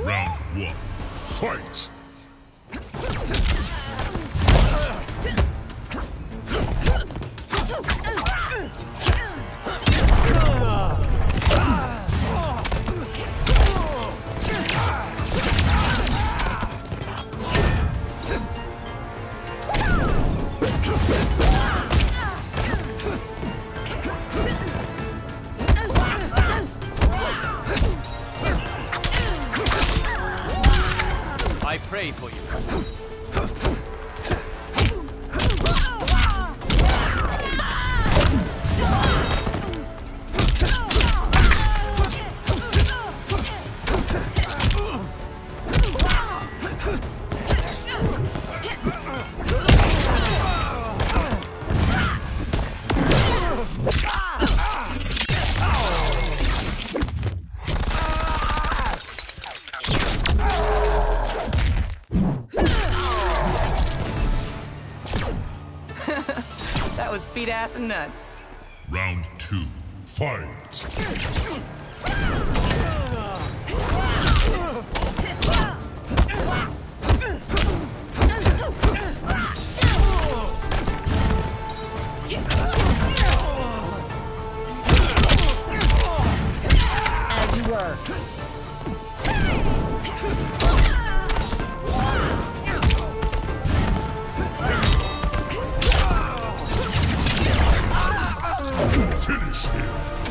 Round one, fight! I pray for you. That was feet, ass, and nuts. Round two, fight! As you were. Finish him!